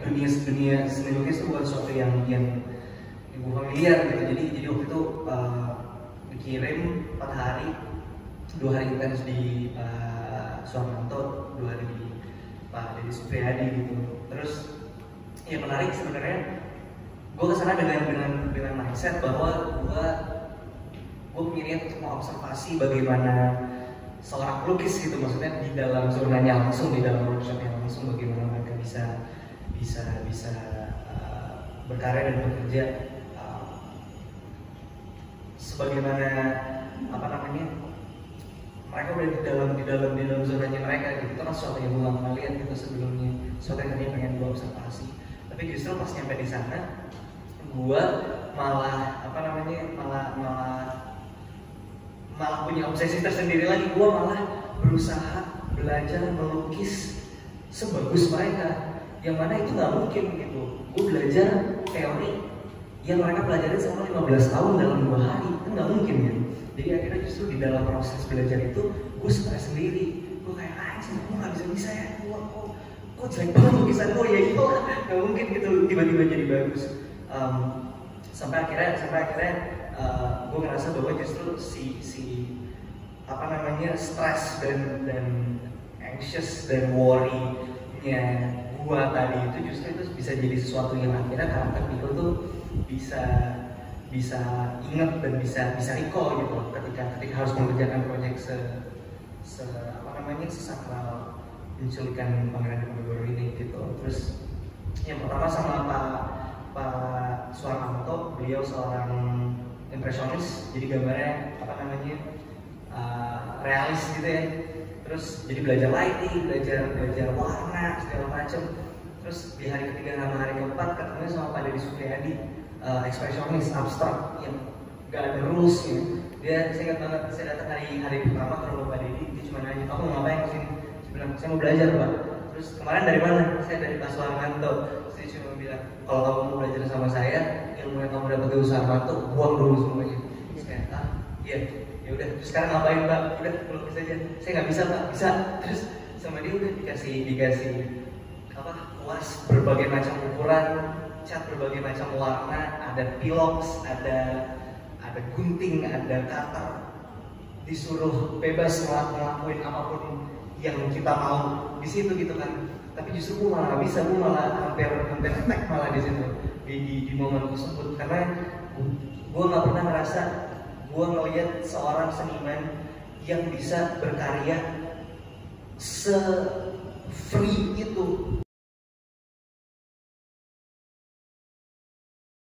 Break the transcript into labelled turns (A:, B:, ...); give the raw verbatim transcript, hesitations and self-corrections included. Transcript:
A: dunia dunia seni lukis itu bukan sesuatu yang yang yang gue familiar gitu. Jadi jadi waktu itu uh, dikirim empat hari, dua hari intens di uh, Suarmanto, dua hari di Pak Deddy Supriyadi gitu. Terus yang menarik sebenarnya gue kesana dengan dengan dengan mindset bahwa gue gue punya niat untuk mengobservasi bagaimana seorang pelukis gitu, maksudnya di dalam zonanya langsung, di dalam workshopnya langsung, bagaimana mereka bisa bisa bisa uh, berkarya dan bekerja uh, sebagaimana apa namanya mereka udah di dalam di dalam di dalam zonanya mereka gitu. Itu kan sesuatu yang gue nggak pernah lihat gitu sebelumnya, sesuatu yang tadinya pengen gue observasi, tapi justru pas nyampe di sana gue malah apa namanya malah malah malah punya obsesi tersendiri lagi. Gue malah berusaha belajar melukis sebagus mereka, yang mana itu nggak mungkin gitu. Gue belajar teori yang mereka pelajarin selama lima belas tahun dalam dua hari, kan nggak mungkin ya. Jadi akhirnya justru di dalam proses belajar itu gue stres sendiri. Gue kayak ah sih gue nggak bisa bisa ya, gue kok kok jelek banget lukisan gue ya gitu lah, nggak mungkin gitu tiba-tiba jadi bagus. Um, sampai akhirnya sampai akhirnya uh, gue ngerasa bahwa justru si si apa namanya stres dan dan anxious dan worry-nya gue tadi itu justru itu bisa jadi sesuatu yang akhirnya karakter Piko tuh bisa bisa ingat dan bisa bisa recall gitu ketika ketika harus mengerjakan proyek se, se apa namanya sesakral menculikan Pangeran Diponegoro ini gitu. Terus yang pertama sama Pak Pak Suarmanto, beliau seorang impresionis, jadi gambarnya apa namanya uh, realis gitu ya. Terus jadi belajar lighting, belajar belajar warna segala macam. Terus di hari ketiga sama hari keempat ketemu sama Pak Deddy Supriyadi, uh, ekspresionis abstrak yang gak ada rules ya. Dia saya ingat banget, saya datang hari hari pertama ke rumah Pak Deddy, dia cuma nanya, "Kamu mau ngapain kesini?" Saya bilang, "Saya mau belajar, Pak." Terus kemarin dari mana? Saya dari Pak Suarmanto. Saya cuma bilang, "Kalau kamu mau belajar sama saya, ilmu yang kamu dapat dari Suarmanto, buang dulu semuanya." Terus kayak, ah iya, ya udah. Terus sekarang ngapain Pak? Udah melukis aja. Saya nggak bisa Pak, bisa. Terus sama dia udah dikasih dikasih apa? Kuas berbagai macam ukuran, cat berbagai macam warna, ada pilox, ada ada gunting, ada cutter. Disuruh bebas ngelakuin apapun yang kita mau di situ gitu kan. Tapi justru gue malah gak bisa, gue malah hampir hampir attack malah di situ di, di, di momen tersebut, karena gue nggak pernah ngerasa gue ngeliat seorang seniman yang bisa berkarya se free itu